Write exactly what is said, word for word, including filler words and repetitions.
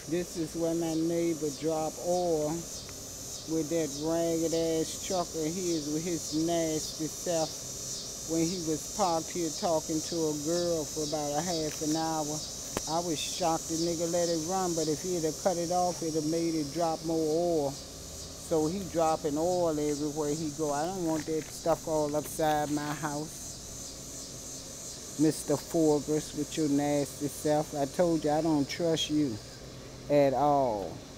This is where my neighbor dropped oil with that ragged ass truck of his with his nasty self when he was parked here talking to a girl for about a half an hour. I was shocked the nigga let it run, but if he'd have cut it off, it'd have made it drop more oil. So he dropping oil everywhere he go. I don't want that stuff all upside my house. Mister Forgers with your nasty self. I told you I don't trust you at all.